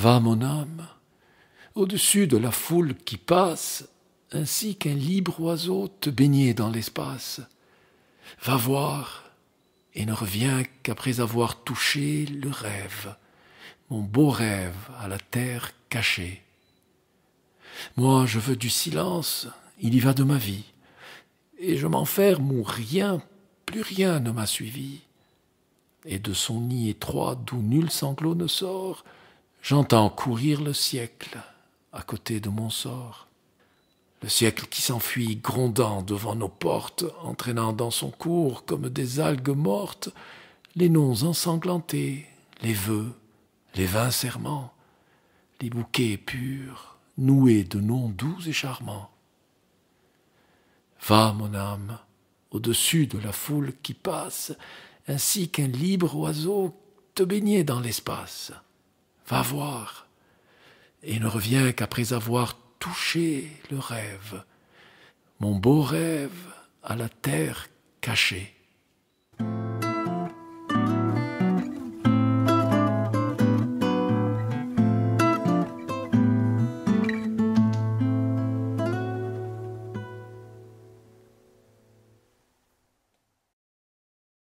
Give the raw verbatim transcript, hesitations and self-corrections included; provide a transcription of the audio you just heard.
Va, mon âme, au-dessus de la foule qui passe, ainsi qu'un libre oiseau te baigner dans l'espace. Va voir, et ne reviens qu'après avoir touché le rêve, mon beau rêve à la terre cachée. Moi, je veux du silence, il y va de ma vie, et je m'enferme où rien, plus rien ne m'a suivi. Et de son nid étroit d'où nul sanglot ne sort, j'entends courir le siècle à côté de mon sort. Le siècle qui s'enfuit grondant devant nos portes, entraînant dans son cours comme des algues mortes les noms ensanglantés, les vœux, les vains serments, les bouquets purs, noués de noms doux et charmants. Va, mon âme, au-dessus de la foule qui passe, ainsi qu'un libre oiseau te baigner dans l'espace. Va voir, et ne reviens qu'après avoir touché le rêve, mon beau rêve à la terre cachée.